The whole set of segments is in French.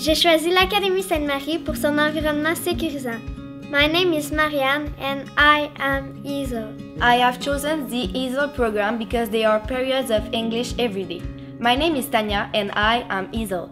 J'ai choisi l'Académie Sainte-Marie pour son environnement sécurisant. My name is Marianne and I am Isel. I have chosen the Isel program because there are periods of English every day. My name is Tanya and I am Isel.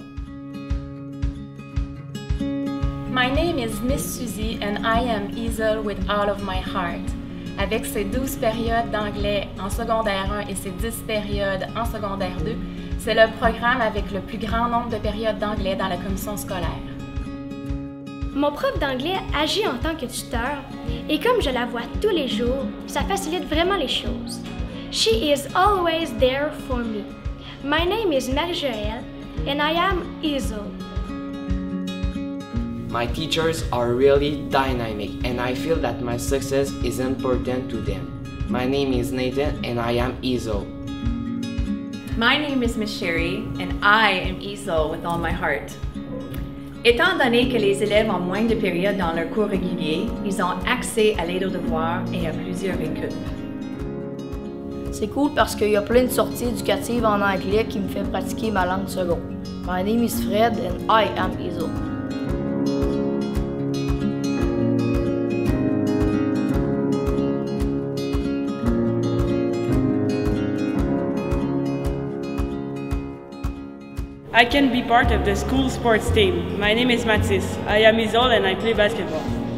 My name is Miss Suzy and I am Isel with all of my heart. Avec ses 12 périodes d'anglais en secondaire 1 et ses 10 périodes en secondaire 2, c'est le programme avec le plus grand nombre de périodes d'anglais dans la commission scolaire. Mon prof d'anglais agit en tant que tuteur et comme je la vois tous les jours, ça facilite vraiment les choses. She is always there for me. My name is Marie-Joëlle and I am Isel. My teachers are really dynamic and I feel that my success is important to them. My name is Nathan and I am Isel. My name is Miss Sherry and I am Isel with all my heart. Étant donné que les élèves ont moins de périodes dans leurs cours réguliers, ils ont accès à l'aide aux devoirs et à plusieurs équipes. C'est cool parce qu'il y a plein de sorties éducatives en anglais qui me fait pratiquer ma langue seconde. My name is Fred and I am Isel. I can be part of the school sports team. My name is Mathis. I am Isel and I play basketball.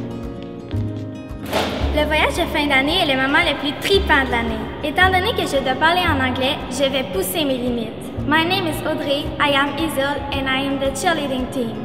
Le voyage de fin d'année est le moment le plus trippant de l'année. Étant donné que je dois parler en anglais, je vais pousser mes limites. My name is Audrey, I am Isel and I am the cheerleading team.